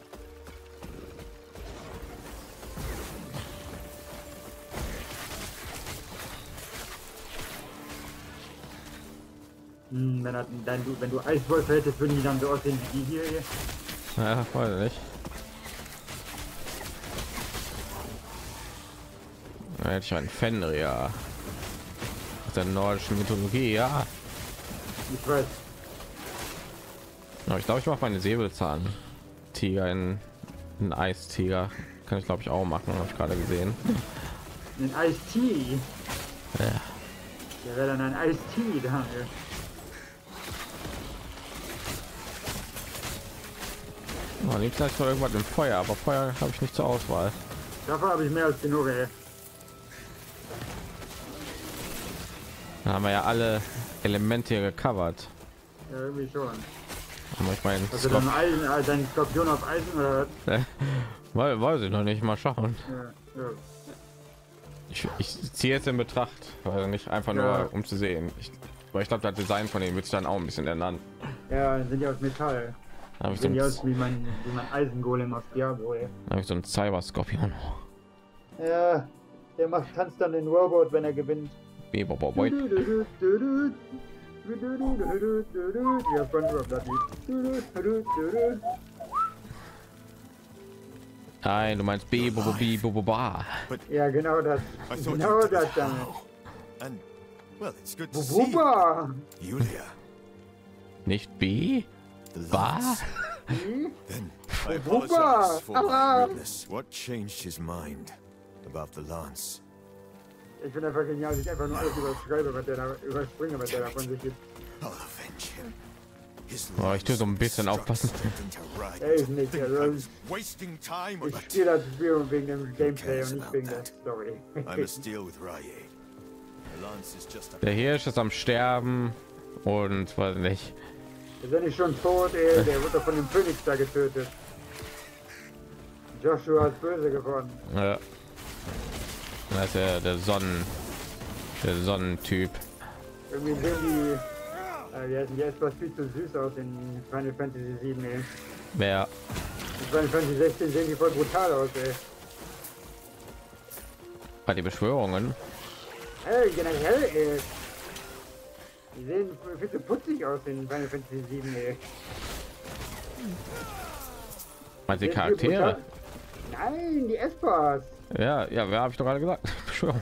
Hm, wenn, er, dein, du, wenn du Eiswolf hättest, würden die dann so aussehen wie die hier. Ey. Ja, weiß nicht. Da hätte ich einen Fenrir aus der nordischen Mythologie, ja. Ich weiß. Aber ich glaube, ich mache meine Säbelzahn Tiger in einen Eistiger. Kann ich glaube ich auch machen, habe ich gerade gesehen. Ein Eistee. Ja. Der wäre dann ein Eistee, da. Oh, liebst vielleicht noch irgendwas im Feuer, aber Feuer habe ich nicht zur Auswahl. Dafür habe ich mehr als genug, ey. Dann haben wir ja alle Elemente hier gecovert. Ja, irgendwie schon. Aber ich meine, also dann Eisen, äh, dein Skorpion auf Eisen oder was? weil weiß ich noch nicht, mal schauen. Ja, ja. Ich, ich ziehe jetzt in Betracht, also nicht einfach nur Ja. um zu sehen. Ich, weil ich glaube, das Design von denen wird sich dann auch ein bisschen ändern. Ja, dann sind die aus Metall. Habe ich, Sehen die so aus wie mein, wie mein Eisengolem aus Diablo, ey. hab ich so ein Cyber-Skorpion. Ja, der macht tanzt dann den Robot, wenn er gewinnt. Boy. Ja, SpongeBob das Lied. Nein, du meinst B, bo, bo, bi, bo, bo, ba. Ja, genau das. Genau das damit. And well, it's good to see you, Wupa! Julia. Nicht B? The Ba? lance. Hm? Then I Wupa! apologize for my Ah! rudeness. What changed his mind about the lance? Ich bin einfach genial, dass ich einfach nur alles überschreibe, was der da überspringe, was der da von sich gibt. I'll avenge him. His Oh, ich tue so ein bisschen lance aufpassen. struck into Ryan. Er ist nicht, Think also I was wasting time or ich that? spiele das Spiel wegen dem Gameplay und nicht wegen der Story. I must deal with Rye. The lance is just a Der Hirsch ist am Sterben und weiß nicht. Ist er nicht schon tot, ey? Der wird doch von dem Phönix da getötet. Joshua ist böse geworden. Ja. Das ist ja der Sonnen, der Sonnentyp. Irgendwie sehen die, äh, die heißen die etwas viel zu süß aus in Final Fantasy sieben, ey. Wer? In Final Fantasy sechzehn sehen die voll brutal aus, ey. Bei die Beschwörungen. Hey, generell, ey. Die sehen viel zu putzig aus in Final Fantasy sieben, ey. Meinst du die Sehen viel Charaktere? brutal- Nein, die Espas. Ja, ja, wer habe ich doch gerade gesagt? Beschwörung.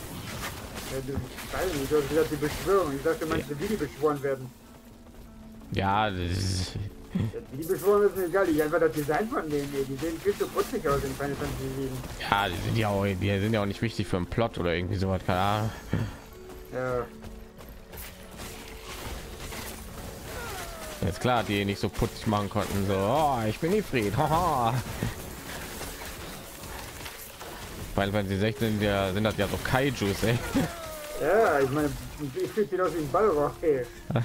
Ja, du, ich weiß nicht, du hast gesagt, die Beschwörung. Ich dachte, meinst du, wie die beschworen werden? Ja, das ist, die Beschworenen sind egal, ich einfach das Design von denen, die sehen viel zu putzig aus in Final Fantasy sieben. ja, die sind ja auch, die sind ja auch nicht wichtig für einen Plot oder irgendwie sowas, keine Ahnung. Ja. Jetzt klar, die nicht so putzig machen konnten, so, oh, ich bin Ifrit, haha. Weil wenn sie sechzehn sind, ja, sind das ja so Kaijus, ey. Ja, ich meine, ich fühle sich aus wie ein Ballrock, ey.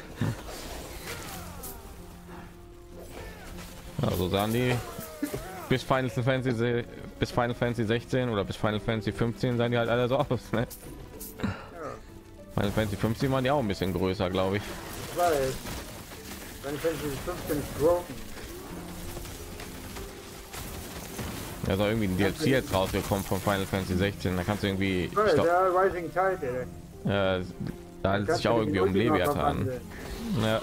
Also sahen die bis Final Fantasy bis Final Fantasy sechzehn oder bis Final Fantasy fünfzehn sahen die halt alle so aus, ne? Ja. Final Fantasy fünfzehn waren die auch ein bisschen größer, glaube ich. Ich weiß. Final Fantasy fünfzehn ist broken. Ja, ist auch irgendwie ein D L C jetzt rausgekommen von Final Fantasy sechzehn. Da kannst du irgendwie, ich Ich glaub, der Rising Tide, ey. äh, da handelt es sich auch irgendwie um Leviathan. Ja.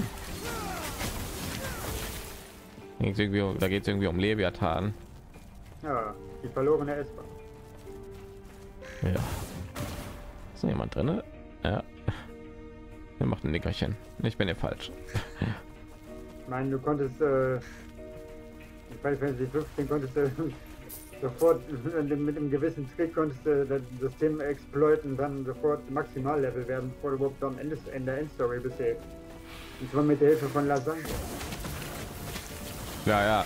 Ging's irgendwie, da geht es irgendwie um Leviathan. Ja, die verlorene S-Bahn. Ja. Ist noch jemand drin? Ja. Er macht ein Nickerchen. Ich bin hier falsch. Ich meine, du konntest äh, in Final Fantasy fünfzehn konntest du sofort mit einem gewissen Trick konntest du das System exploiten und dann sofort Maximallevel werden, bevor du überhaupt am Ende in der Endstory bist. Und zwar mit der Hilfe von Lasagne. Ja, ja.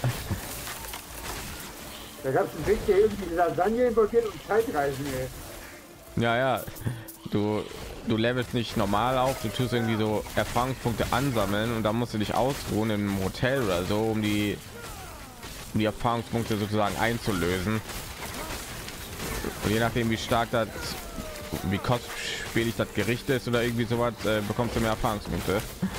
Da gab es einen Trick, der irgendwie Lasagne involviert und Zeitreisen. Ey. Ja, ja. Du, du levelst nicht normal auf, du tust irgendwie so Erfahrungspunkte ansammeln und dann musst du dich ausruhen in einem Hotel oder so, um die, um die Erfahrungspunkte sozusagen einzulösen. Und je nachdem, wie stark das, wie kostspielig das Gericht ist oder irgendwie sowas, äh, bekommst du mehr Erfahrungspunkte.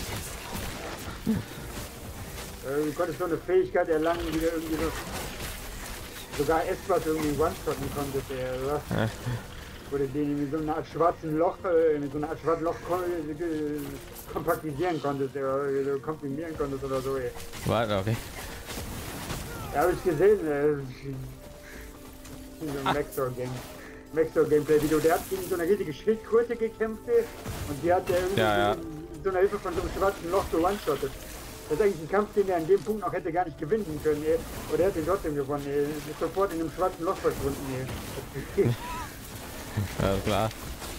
Du konntest so eine Fähigkeit erlangen, die du irgendwie so sogar etwas irgendwie one-shotten konntest, oder? Ja. Wo du den in so eine Art schwarzen Loch, äh, in so eine Art schwarzes Loch äh, kompaktisieren konntest, oder komprimieren konntest oder so. Ey. Warte, okay. Ja, habe ich gesehen, äh, in so einem Maxor-Game. Maxor-Gameplay-Video, der hat gegen so eine riesige Schildkröte gekämpft, ey, und die hat der irgendwie ja, ja. mit so einer Hilfe von so einem schwarzen Loch so one-shottet. Das ist eigentlich ein Kampf, den er an dem Punkt noch hätte gar nicht gewinnen können, ey. Oder er hat ihn trotzdem gewonnen, ey. Ist sofort in einem schwarzen Loch verschwunden, ey. Ja, klar.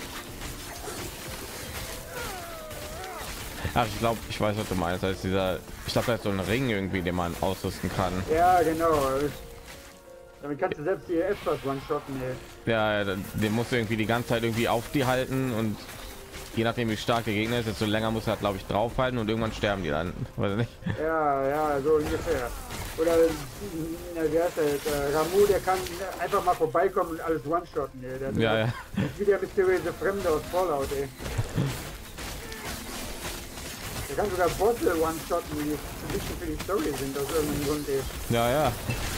Ach, ich glaube, ich weiß, was du meinst. Das ist dieser, ich glaube, da ist so ein Ring irgendwie, den man ausrüsten kann. Ja, genau. Damit kannst du selbst die etwas one-shotten, ey. Ja, den musst du irgendwie die ganze Zeit irgendwie auf die halten und je nachdem wie stark der Gegner ist, desto länger muss er, glaube ich, draufhalten und irgendwann sterben die dann. Weiß ich nicht. Ja, ja, so ungefähr. Oder na, wie heißt das? Äh, Ramu, der kann einfach mal vorbeikommen und alles one-shotten, ey. Der, ja, ja. Wie der mysteriöse Fremde aus Fallout, ey. Der kann sogar Bosse one-shotten, die wichtig für die Story sind, aus irgendeinem Grund, ey. Ja, ja.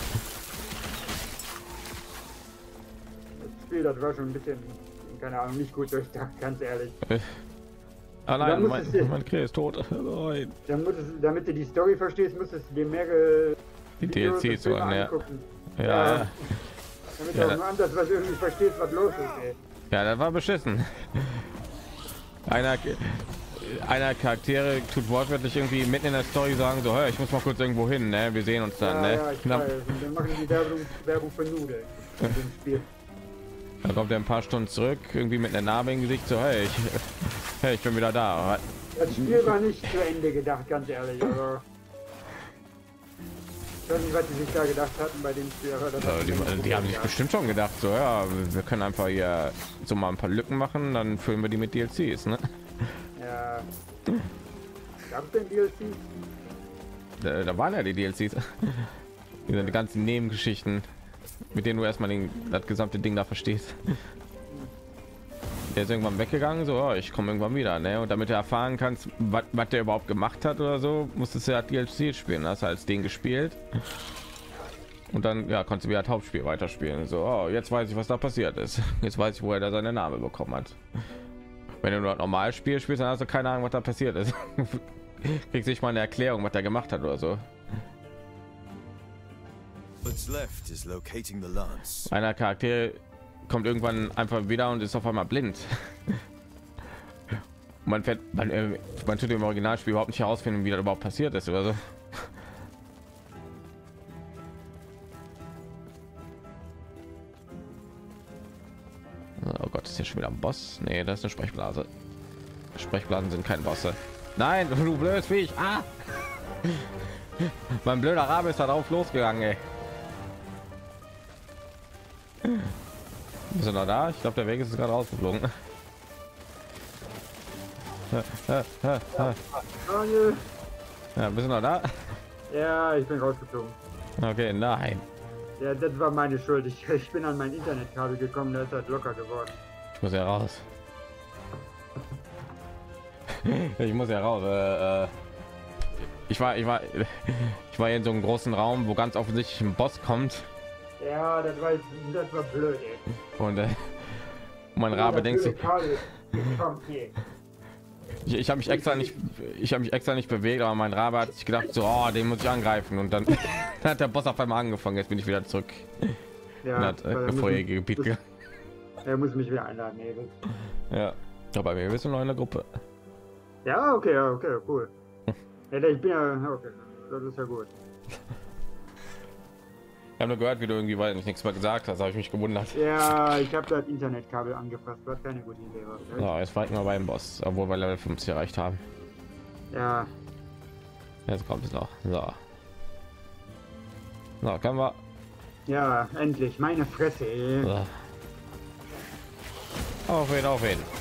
Das Spiel, das war schon ein bisschen, keine Ahnung, nicht gut durchdacht, ganz ehrlich. Ah nein, mein, dir, mein Klee ist tot. Nein. Dann musst du, damit du die Story verstehst, musstest du dir mehrere die D L Cs so angucken. Ja. Ja, ja. Damit ja, du auch anders was irgendwie verstehst, was los ist, ey. Ja, das war beschissen. Einer, einer Charaktere tut wortwörtlich irgendwie mitten in der Story sagen so, hey, ich muss mal kurz irgendwo hin, ne? Wir sehen uns dann, ja, ne? Ja, ich weiß. Und dann machen die Werbung, Werbung für Nudeln in dem Spiel. Dann kommt er ein paar Stunden zurück, irgendwie mit einer Narbe im Gesicht, so, hey, ich, hey, ich bin wieder da. Das Spiel war nicht zu Ende gedacht, ganz ehrlich, aber ich weiß nicht, was die sich da gedacht hatten bei dem Spiel. Aber das ja, die, die haben sich bestimmt schon gedacht, so, ja, wir können einfach hier so mal ein paar Lücken machen, dann füllen wir die mit D L Cs, ne? Ja. Gab es denn D L Cs? Da, da waren ja die D L Cs. Die, die ganzen Nebengeschichten, mit denen du erstmal den, das gesamte Ding da verstehst. Der ist irgendwann weggegangen, so, oh, ich komme irgendwann wieder, ne? Und damit du erfahren kannst, was der überhaupt gemacht hat oder so, musstest du ja D L C spielen, hast als den gespielt. Und dann, ja, konntest du wieder das Hauptspiel weiterspielen. So, oh, jetzt weiß ich, was da passiert ist. Jetzt weiß ich, wo er da seine Name bekommen hat. Wenn du nur normal Spiel spielst, dann hast du keine Ahnung, was da passiert ist. Kriegst nicht mal eine Erklärung, was er gemacht hat oder so. Einer Charakter kommt irgendwann einfach wieder und ist auf einmal blind. Man fährt, man, äh, man tut im Originalspiel überhaupt nicht herausfinden, wie das überhaupt passiert ist oder so. Oh Gott, ist hier schon wieder ein Boss? Nee, das ist eine Sprechblase. Sprechblasen sind kein Bosse. Nein, du blödes Viech. Ah! Mein blöder Rabe ist darauf losgegangen, ey. Wir sind noch da. Ich glaube, der Weg ist gerade rausgeflogen. Ja, bist du noch da? Ja, ich bin rausgeflogen. Okay, nein. Ja, das war meine Schuld. Ich, ich bin an mein Internetkabel gekommen, da ist halt locker geworden. Ich muss ja raus. Ich muss ja raus. Äh, äh, ich war, ich war, ich war in so einem großen Raum, wo ganz offensichtlich ein Boss kommt. Ja, das war, das war blöd, ey. Und äh, mein Rabe ja, denkt sich, ich, ich habe mich extra nicht, ich habe mich extra nicht bewegt, aber mein Rabe hat sich gedacht, so, oh, den muss ich angreifen. Und dann, dann hat der Boss auf einmal angefangen. Jetzt bin ich wieder zurück. Ja, in das äh, vorherige Gebiet. Das, er muss mich wieder einladen. Nee, ja, aber wir wissen noch in der Gruppe. Ja, okay, okay, cool. Ja, ich bin ja, okay, das ist ja gut. Ich habe nur gehört, wie du irgendwie weil ich nichts mehr gesagt hast, habe ich mich gewundert. Ja, ich habe das Internetkabel angepasst, was keine gute Idee war. So, jetzt fighten wir beim Boss, obwohl wir Level fünfzig erreicht haben. Ja. Jetzt kommt es noch. So. So, können wir. Ja, endlich, meine Fresse. Ey. So. Auf jeden, auf jeden.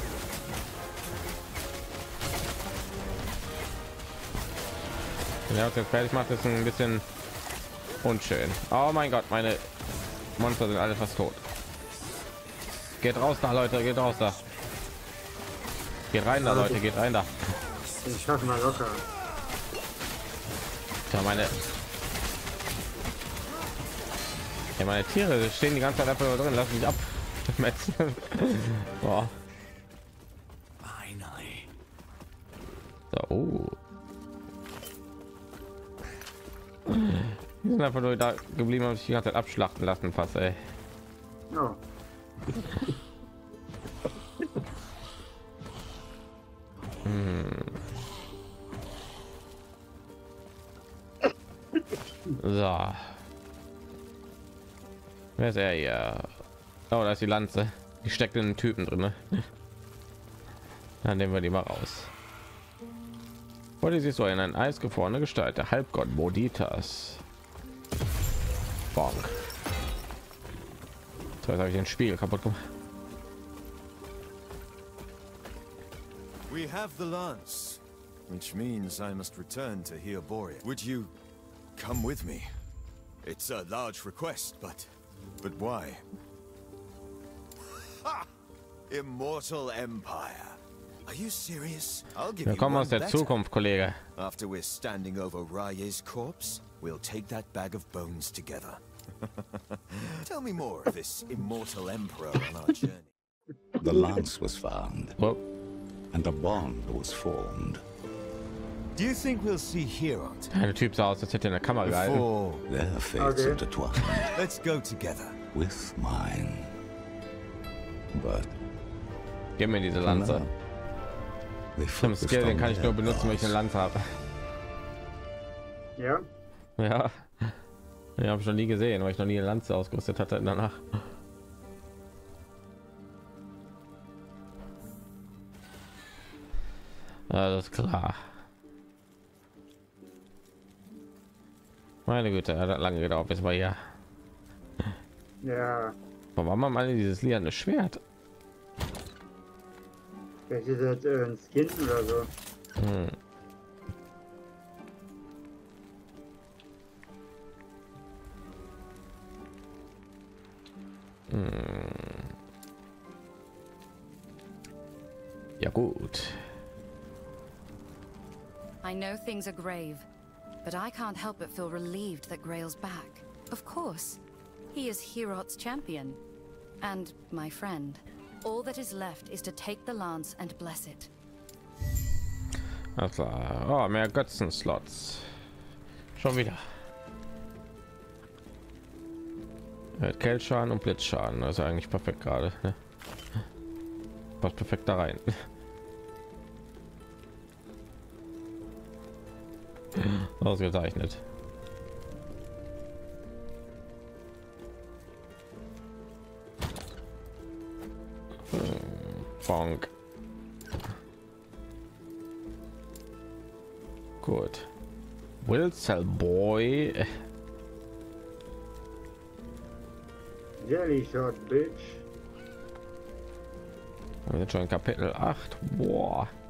Ja, jetzt fertig macht es ein bisschen unschön. Oh mein Gott, meine Monster sind alle fast tot. Geht raus da, Leute, geht raus da. Geht rein da, Leute, geht rein da. Ich schaffe mal locker. Ja, meine ja, meine Tiere stehen die ganze Zeit einfach drin, lass mich ab. Oh. So, oh. Die sind einfach nur da geblieben und sich die ganze Zeit abschlachten lassen, fast, ey. Ja. Hm. So. Wer ist er hier? Oh, da ist die Lanze. Die steckt in den Typen drin. Ne? Dann nehmen wir die mal raus. Heute siehst du in ein eisgefrorene Gestalt, der Halbgott Moditas. Bonk. So, jetzt habe ich den Spiegel kaputt gemacht. We have the lance, which means I must return to Heoboria. Would you come with me? It's a large request, but but why? Ha! Immortal Empire. Are you serious? I'll give Wir you kommen one aus der better. Zukunft, Kollege. After we're standing over Raye's corpse, we'll take that bag of bones together. Tell me more of this immortal emperor on our journey. The lance was found, Oh. and a bond was formed. Do you think we'll see Herod? Der Typ sah aus, als hätte er eine Kamera gehalten. Before, Their fates Okay. intertwined let's go together. with mine. But Gib mir diese Lanze. now, they Den focused Skill, den on kann ich nur their benutzen, wenn ich eine gods. Lanze habe. Ja. Ja. Ich habe schon nie gesehen, weil ich noch nie eine Lanze ausgerüstet hatte danach. Alles klar. Meine Güte, hat lange gedauert, bis wir hier. Ja. Warum haben alle dieses lilane Schwert? Vielleicht ist das äh, ein Skin oder so. Hm. Hm. Ja gut. I know things are grave, but I can't help but feel relieved that Grail's back. Of course. He is Herod's champion. And my friend. All that is left is to take the lance and bless it. Alles klar. Oh, mehr Götzen-Slots. Schon wieder. Kältschaden und Blitzschaden. Das ist eigentlich perfekt gerade. Ne? Passt perfekt da rein. Ausgezeichnet. Funk. Gut. Will Cell Boy. Jelly Shot, Bitch. Wir sind schon in Kapitel acht. Boah.